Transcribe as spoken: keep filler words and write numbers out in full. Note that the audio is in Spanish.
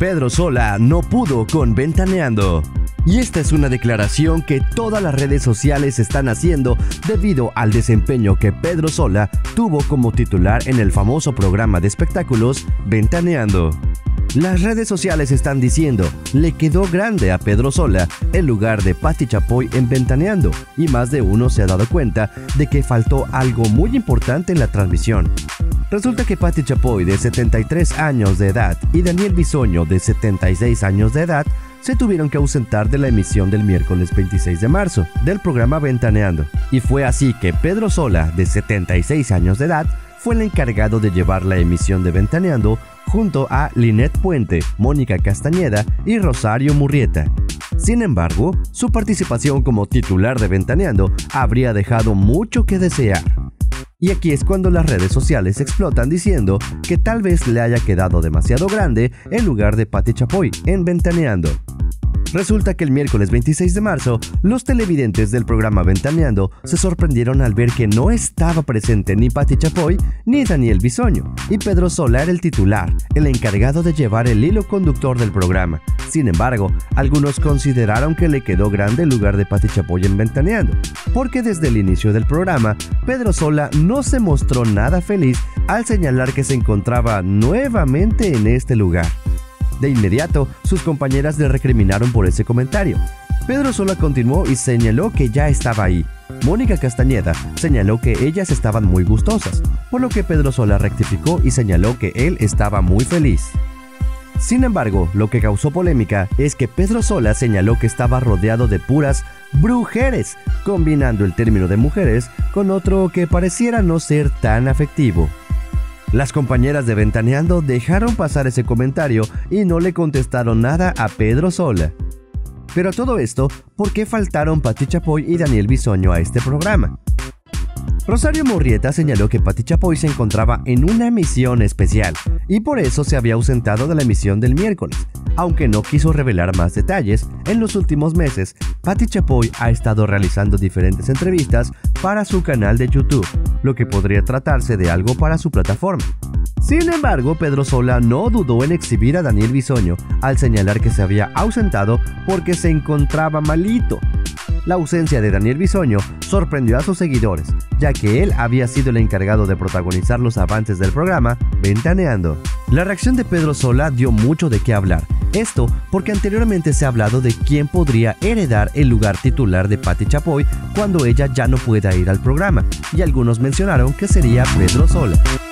Pedro Sola no pudo con Ventaneando. Y esta es una declaración que todas las redes sociales están haciendo debido al desempeño que Pedro Sola tuvo como titular en el famoso programa de espectáculos Ventaneando. Las redes sociales están diciendo, le quedó grande a Pedro Sola el lugar de Pati Chapoy en Ventaneando, y más de uno se ha dado cuenta de que faltó algo muy importante en la transmisión. Resulta que Pati Chapoy, de setenta y tres años de edad, y Daniel Bisoño, de setenta y seis años de edad, se tuvieron que ausentar de la emisión del miércoles veintiséis de marzo del programa Ventaneando. Y fue así que Pedro Sola, de setenta y seis años de edad, fue el encargado de llevar la emisión de Ventaneando junto a Linet Puente, Mónica Castañeda y Rosario Murrieta. Sin embargo, su participación como titular de Ventaneando habría dejado mucho que desear. Y aquí es cuando las redes sociales explotan diciendo que tal vez le haya quedado demasiado grande el lugar de Pati Chapoy en Ventaneando. Resulta que el miércoles veintiséis de marzo, los televidentes del programa Ventaneando se sorprendieron al ver que no estaba presente ni Pati Chapoy ni Daniel Bisoño, y Pedro Sola era el titular, el encargado de llevar el hilo conductor del programa. Sin embargo, algunos consideraron que le quedó grande el lugar de Pati Chapoy en Ventaneando, porque desde el inicio del programa, Pedro Sola no se mostró nada feliz al señalar que se encontraba nuevamente en este lugar. De inmediato, sus compañeras le recriminaron por ese comentario. Pedro Sola continuó y señaló que ya estaba ahí. Mónica Castañeda señaló que ellas estaban muy gustosas, por lo que Pedro Sola rectificó y señaló que él estaba muy feliz. Sin embargo, lo que causó polémica es que Pedro Sola señaló que estaba rodeado de puras brujeres, combinando el término de mujeres con otro que pareciera no ser tan afectivo. Las compañeras de Ventaneando dejaron pasar ese comentario y no le contestaron nada a Pedro Sola. Pero todo esto, ¿por qué faltaron Pati Chapoy y Daniel Bisoño a este programa? Rosario Murrieta señaló que Pati Chapoy se encontraba en una misión especial y por eso se había ausentado de la emisión del miércoles. Aunque no quiso revelar más detalles, en los últimos meses, Pati Chapoy ha estado realizando diferentes entrevistas para su canal de YouTube, lo que podría tratarse de algo para su plataforma. Sin embargo, Pedro Sola no dudó en exhibir a Daniel Bisoño al señalar que se había ausentado porque se encontraba malito. La ausencia de Daniel Bisoño sorprendió a sus seguidores, ya que él había sido el encargado de protagonizar los avances del programa Ventaneando. La reacción de Pedro Sola dio mucho de qué hablar. Esto porque anteriormente se ha hablado de quién podría heredar el lugar titular de Pati Chapoy cuando ella ya no pueda ir al programa, y algunos mencionaron que sería Pedro Sola.